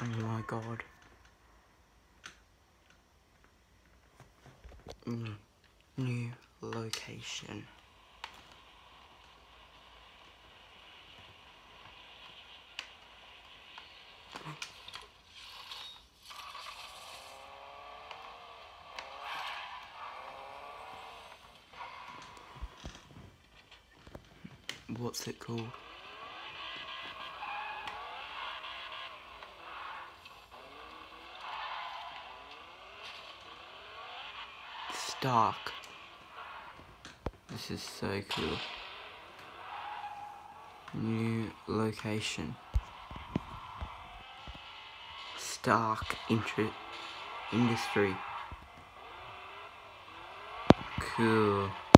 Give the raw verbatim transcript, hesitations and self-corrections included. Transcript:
Oh my god. Mm. New location. What's it called? Stark. This is so cool. New location. Stark Intru Industry. Cool.